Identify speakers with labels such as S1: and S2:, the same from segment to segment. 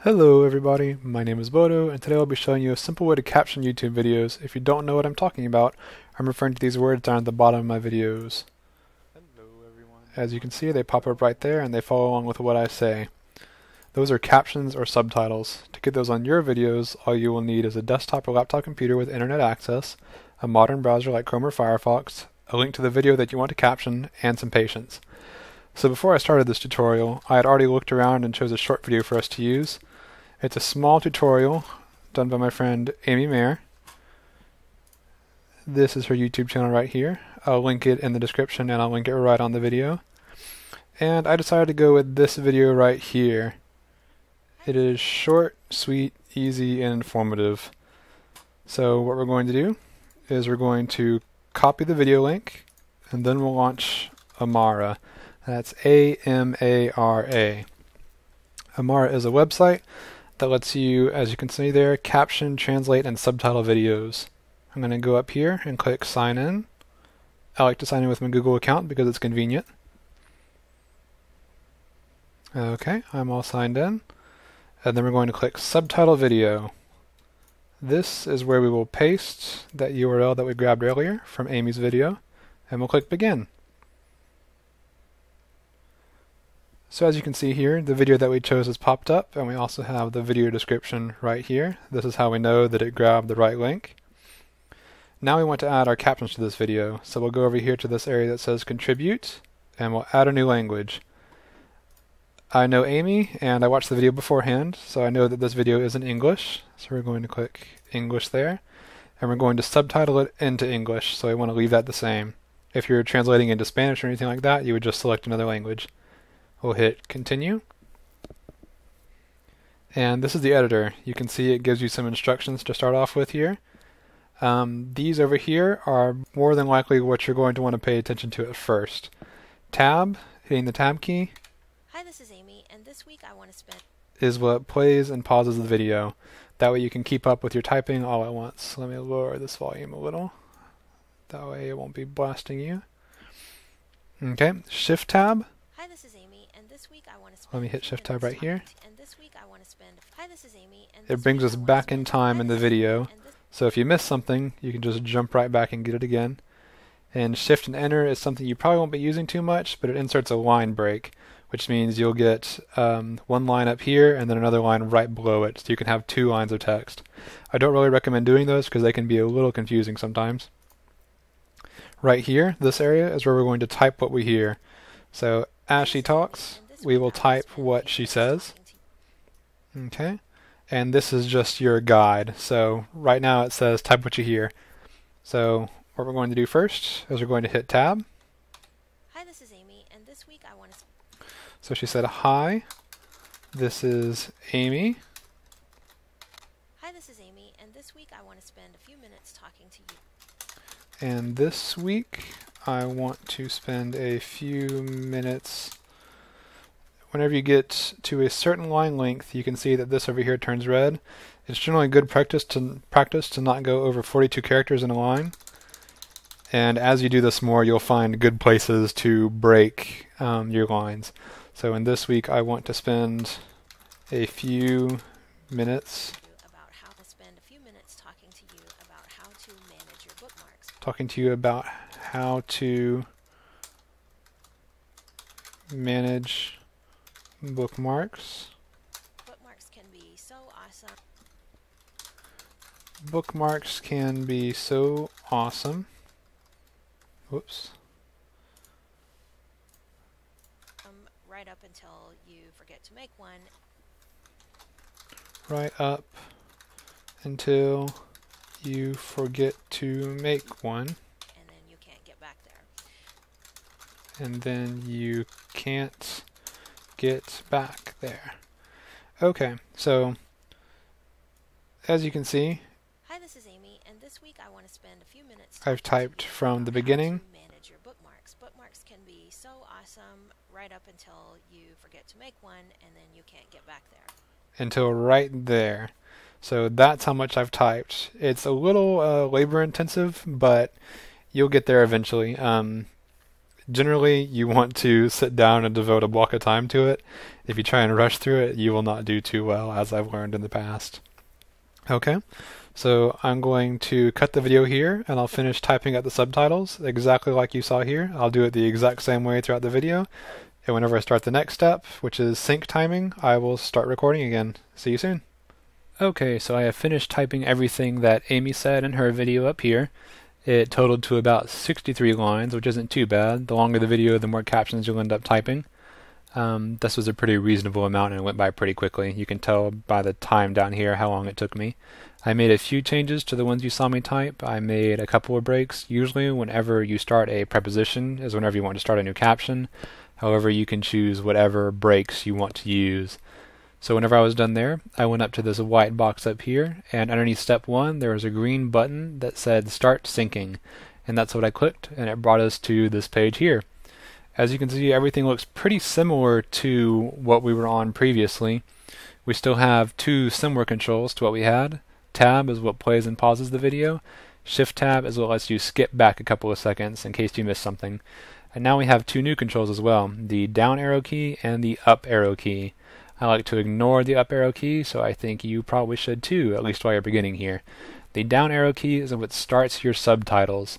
S1: Hello everybody, my name is Bodo, and today I'll be showing you a simple way to caption YouTube videos. If you don't know what I'm talking about, I'm referring to these words down at the bottom of my videos.
S2: Hello everyone.
S1: As you can see, they pop up right there and they follow along with what I say. Those are captions or subtitles. To get those on your videos, all you will need is a desktop or laptop computer with internet access, a modern browser like Chrome or Firefox, a link to the video that you want to caption, and some patience. So before I started this tutorial, I had already looked around and chose a short video for us to use. It's a small tutorial done by my friend Amy Mayer. This is her YouTube channel right here. I'll link it in the description and I'll link it right on the video. And I decided to go with this video right here. It is short, sweet, easy, and informative. So what we're going to do is we're going to copy the video link and then we'll launch Amara. That's A-M-A-R-A. Amara is a website that lets you, as you can see there, caption, translate, and subtitle videos. I'm going to go up here and click sign in. I like to sign in with my Google account because it's convenient. Okay, I'm all signed in. And then we're going to click subtitle video. This is where we will paste that URL that we grabbed earlier from Amy's video, and we'll click begin. So as you can see here, the video that we chose has popped up, and we also have the video description right here. This is how we know that it grabbed the right link. Now we want to add our captions to this video, so we'll go over here to this area that says contribute, and we'll add a new language. I know Amy, and I watched the video beforehand, so I know that this video is in English, so we're going to click English there, and we're going to subtitle it into English, so we want to leave that the same. If you're translating into Spanish or anything like that, you would just select another language. We'll hit continue. And this is the editor. You can see it gives you some instructions to start off with here. These over here are more than likely what you're going to want to pay attention to at first. Tab, hitting the tab key.
S3: Hi, this is Amy, and this week I want to spend
S1: is what plays and pauses the video. That way you can keep up with your typing all at once. Let me lower this volume a little. That way it won't be blasting you. Okay, Shift tab.
S3: Hi, this is Amy, and this week I want to spend
S1: Let me hit Shift tab right here.
S3: And this week I want to spend Hi, this is Amy, and
S1: It brings us back in time in the video. So if you miss something, you can just jump right back and get it again. And Shift and Enter is something you probably won't be using too much, but it inserts a line break, which means you'll get one line up here and then another line right below it, so you can have two lines of text. I don't really recommend doing those because they can be a little confusing sometimes. Right here, this area is where we're going to type what we hear. So as she talks, we will type what she says. Okay, and this is just your guide. So right now it says type what you hear. So what we're going to do first is we're going to hit tab.
S3: Hi, this is Amy, and this week I want to
S1: So she said, hi, this is Amy.
S3: Hi, this is Amy, and this week I want to spend a few minutes talking to you.
S1: And this week I want to spend a few minutes. Whenever you get to a certain line length, you can see that this over here turns red. It's generally good practice to not go over 42 characters in a line. And as you do this more, you'll find good places to break your lines. So in this week, I want to spend a few minutes
S3: About how to spend a few minutes talking to you about how to manage your bookmarks.
S1: talking to you about how to manage bookmarks.
S3: Bookmarks can be so awesome.
S1: Bookmarks can be so awesome. Whoops.
S3: Right up until you forget to make one.
S1: Right up until you forget to make one.
S3: And then you can't get back there.
S1: And then you can't get back there. Okay, so as you can see,
S3: Hi, this is Amy, and this week I want to spend a few minutes
S1: I've typed from the beginning
S3: manage your bookmarks. Bookmarks can be so awesome right up until you forget to make one, and then you can't get back there.
S1: until right there. So that's how much I've typed. It's a little labor intensive, but you'll get there eventually. Generally, you want to sit down and devote a block of time to it. If you try and rush through it, you will not do too well, as I've learned in the past. Okay, so I'm going to cut the video here, and I'll finish typing out the subtitles exactly like you saw here. I'll do it the exact same way throughout the video, and whenever I start the next step, which is sync timing, I will start recording again. See you soon. Okay, so I have finished typing everything that Amy said in her video up here. It totaled to about 63 lines, which isn't too bad. The longer the video, the more captions you'll end up typing. This was a pretty reasonable amount and it went by pretty quickly. You can tell by the time down here how long it took me. I made a few changes to the ones you saw me type. I made a couple of breaks. Usually whenever you start a preposition is whenever you want to start a new caption. However, you can choose whatever breaks you want to use. So whenever I was done there, I went up to this white box up here, and underneath step 1 there was a green button that said Start Syncing, and that's what I clicked, and it brought us to this page here. As you can see, everything looks pretty similar to what we were on previously. We still have two similar controls to what we had. Tab is what plays and pauses the video. Shift tab is what lets you skip back a couple of seconds in case you missed something. And now we have two new controls as well, the down arrow key and the up arrow key. I like to ignore the up arrow key, so I think you probably should too, at least while you're beginning here. The down arrow key is what starts your subtitles.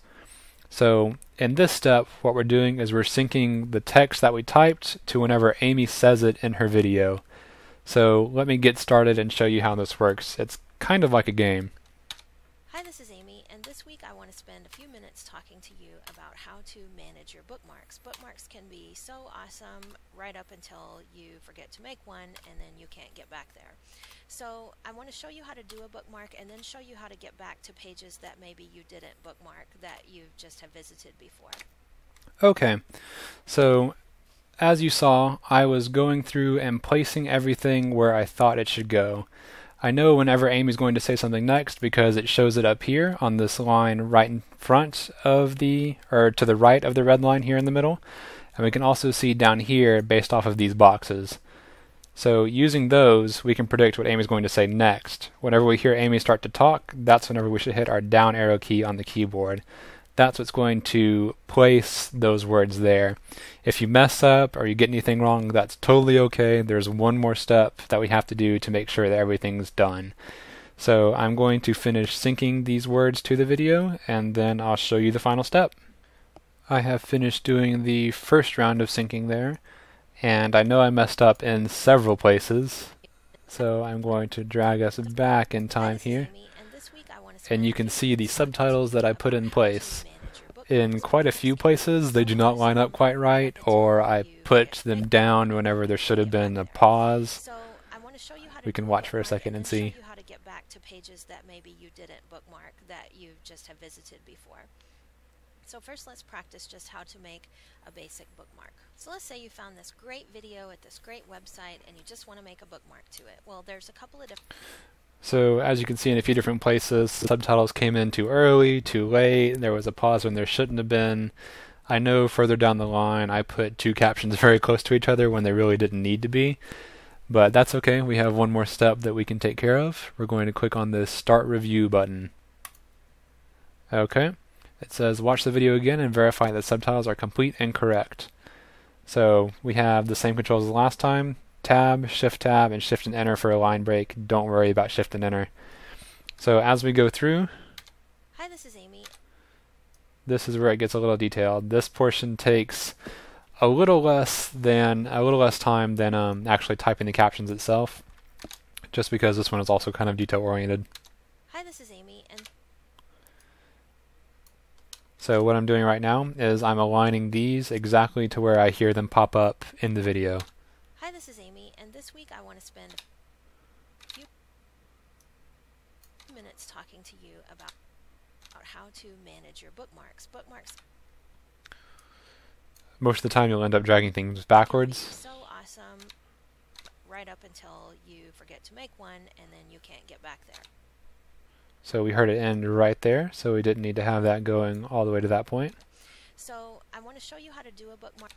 S1: So in this step, what we're doing is we're syncing the text that we typed to whenever Amy says it in her video. So let me get started and show you how this works. It's kind of like a game.
S3: Hi, this is Amy, and this week I want to spend a few minutes talking to you about how to manage your bookmarks. Bookmarks can be so awesome right up until you forget to make one and then you can't get back there. So I want to show you how to do a bookmark and then show you how to get back to pages that maybe you didn't bookmark that you just have visited before.
S1: Okay, so as you saw, I was going through and placing everything where I thought it should go. I know whenever Amy's going to say something next because it shows it up here on this line right in front of or to the right of the red line here in the middle. And we can also see down here based off of these boxes. So using those, we can predict what Amy's going to say next. Whenever we hear Amy start to talk, that's whenever we should hit our down arrow key on the keyboard. That's what's going to place those words there. If you mess up or you get anything wrong, that's totally okay. There's one more step that we have to do to make sure that everything's done. So I'm going to finish syncing these words to the video, and then I'll show you the final step. I have finished doing the first round of syncing there, and I know I messed up in several places. So I'm going to drag us back in time here. And you can see the subtitles that I put in place. In quite a few places they do not line up quite right, or I put them down whenever there should have been a pause. We can watch for a second and see.
S3: How to get back to pages that maybe you didn't bookmark that you just have visited before. So first let's practice just how to make a basic bookmark. So let's say you found this great video at this great website and you just want to make a bookmark to it. Well, there's a couple of different...
S1: So as you can see in a few different places, the subtitles came in too early, too late, there was a pause when there shouldn't have been. I know further down the line I put two captions very close to each other when they really didn't need to be. But that's okay, we have one more step that we can take care of. We're going to click on this Start Review button. Okay, it says watch the video again and verify that subtitles are complete and correct. So we have the same controls as last time. Tab, Shift Tab, and Shift and Enter for a line break. Don't worry about Shift and Enter. So as we go through,
S3: Hi, this is Amy.
S1: This is where it gets a little detailed. This portion takes a little less time than actually typing the captions itself, just because this one is also kind of detail oriented.
S3: Hi, this is Amy, and
S1: so what I'm doing right now is I'm aligning these exactly to where I hear them pop up in the video.
S3: Hi, this is Amy, and this week I want to spend a few minutes talking to you about how to manage your bookmarks. Bookmarks
S1: Most of the time you'll end up dragging things backwards.
S3: so awesome right up until you forget to make one and then you can't get back there.
S1: So we heard it end right there, so we didn't need to have that going all the way to that point.
S3: So I want to show you how to do a bookmark.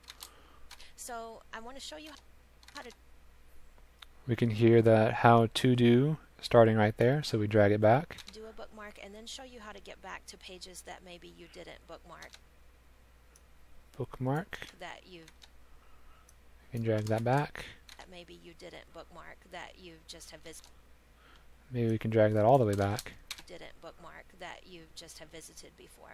S1: We can hear that how to do starting right there, so we drag it back.
S3: Do a bookmark and then show you how to get back to pages that maybe you didn't bookmark
S1: bookmark.
S3: That you
S1: can drag that back.
S3: That maybe you didn't bookmark that you just have visited.
S1: Maybe we can drag that all the way back.
S3: Didn't bookmark that you just have visited before.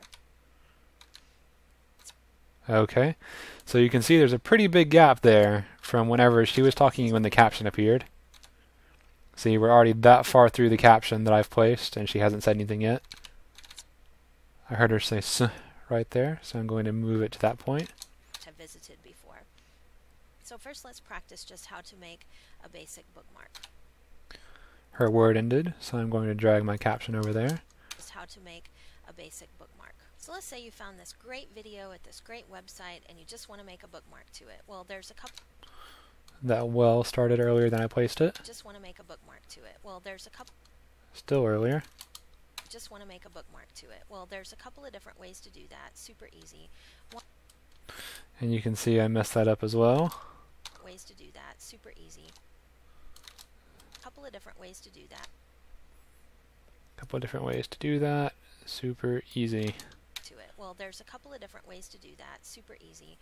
S1: Okay, so you can see there's a pretty big gap there from whenever she was talking when the caption appeared. See, we're already that far through the caption that I've placed, and she hasn't said anything yet. I heard her say "s" right there, so I'm going to move it to that point.
S3: Have visited before. So first let's practice just how to make a basic bookmark.
S1: Her word ended, so I'm going to drag my caption over there.
S3: Just how to make a basic bookmark. So let's say you found this great video at this great website and you just want to make a bookmark to it. Well, there's a couple.
S1: That well started earlier than I placed it.
S3: Just want to make a bookmark to it. Well, there's a couple.
S1: Still earlier.
S3: Just want to make a bookmark to it. Well, there's a couple of different ways to do that. Super easy.
S1: And you can see I messed that up as well.
S3: Ways to do that. Super easy. Couple of different ways to do that.
S1: Couple of different ways to do that. Super easy.
S3: To it. Well, there's a couple of different ways to do that. Super easy.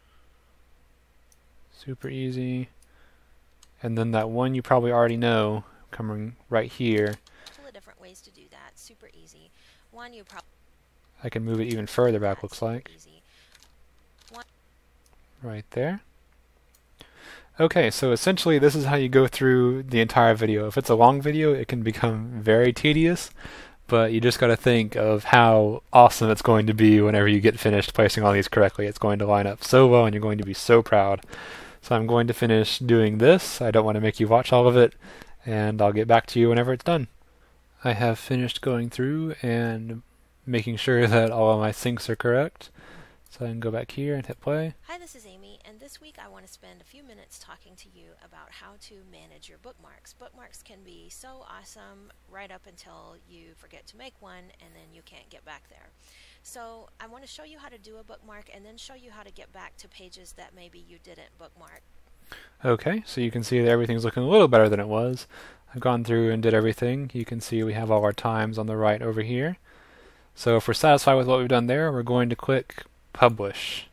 S1: Super easy. And then that one you probably already know, coming right here.
S3: Couple of different ways to do that. Super easy. One you probably.
S1: I can move it even further back, looks like.
S3: Easy. One.
S1: Right there. Okay, so essentially this is how you go through the entire video. If it's a long video, it can become very tedious, but you just got to think of how awesome it's going to be whenever you get finished placing all these correctly. It's going to line up so well and you're going to be so proud. So I'm going to finish doing this. I don't want to make you watch all of it, and I'll get back to you whenever it's done. I have finished going through and making sure that all of my syncs are correct. So I can go back here and hit play.
S3: Hi, this is Amy, and this week I want to spend a few minutes talking to you about how to manage your bookmarks. Bookmarks can be so awesome right up until you forget to make one, and then you can't get back there. So I want to show you how to do a bookmark and then show you how to get back to pages that maybe you didn't bookmark.
S1: Okay, so you can see that everything's looking a little better than it was. I've gone through and did everything. You can see we have all our times on the right over here. So if we're satisfied with what we've done there, we're going to click Publish.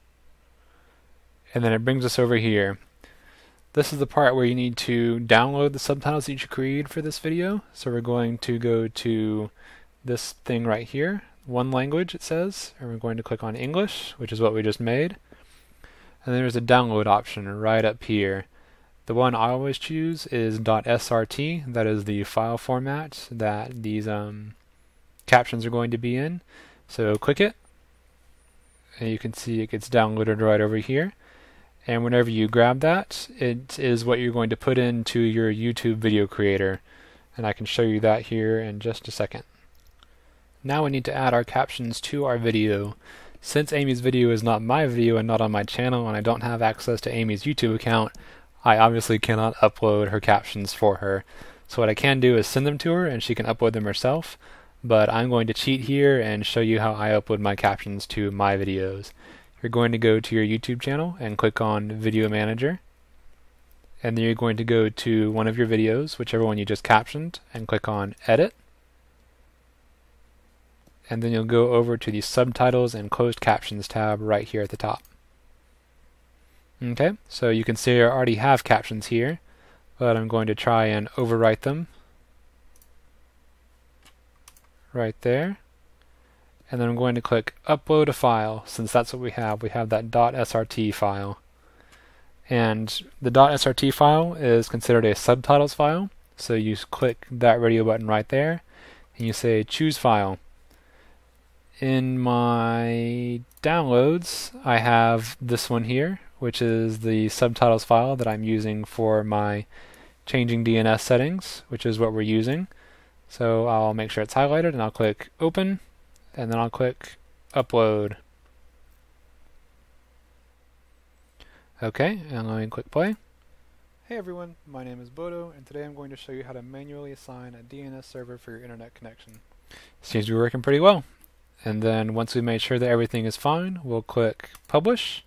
S1: And then it brings us over here. This is the part where you need to download the subtitles that you created for this video. So we're going to go to this thing right here, one language it says, and we're going to click on English, which is what we just made. And then there's a download option right up here. The one I always choose is .srt, that is the file format that these captions are going to be in. So click it, and you can see it gets downloaded right over here. And whenever you grab that, it is what you're going to put into your YouTube video creator. And I can show you that here in just a second. Now we need to add our captions to our video. Since Amy's video is not my video and not on my channel, and I don't have access to Amy's YouTube account, I obviously cannot upload her captions for her. So what I can do is send them to her and she can upload them herself. But I'm going to cheat here and show you how I upload my captions to my videos. You're going to go to your YouTube channel and click on Video Manager. And then you're going to go to one of your videos, whichever one you just captioned, and click on Edit. And then you'll go over to the Subtitles and Closed Captions tab right here at the top. Okay, so you can see I already have captions here, but I'm going to try and overwrite them. Right there. And then I'm going to click Upload a File, since that's what we have. We have that .srt file. And the .srt file is considered a subtitles file, so you click that radio button right there, and you say Choose File. In my downloads, I have this one here, which is the subtitles file that I'm using for my changing DNS settings, which is what we're using. So I'll make sure it's highlighted, and I'll click Open, and then I'll click Upload. Okay, and let me click Play.
S2: Hey everyone, my name is Bodo, and today I'm going to show you how to manually assign a DNS server for your internet connection.
S1: Seems to be working pretty well. And then once we made sure that everything is fine, we'll click Publish.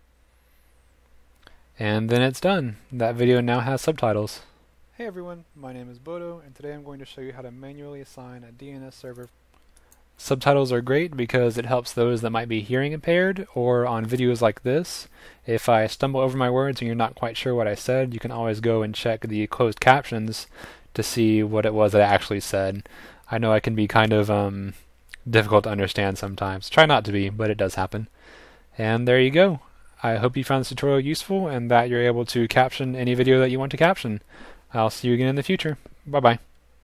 S1: And then it's done. That video now has subtitles.
S2: Hey everyone, my name is Bodo, and today I'm going to show you how to manually assign a DNS server.
S1: Subtitles are great because it helps those that might be hearing impaired, or on videos like this. If I stumble over my words and you're not quite sure what I said, you can always go and check the closed captions to see what it was that I actually said. I know I can be kind of difficult to understand sometimes. Try not to be, but it does happen. And there you go. I hope you found this tutorial useful and that you're able to caption any video that you want to caption. I'll see you again in the future. Bye-bye.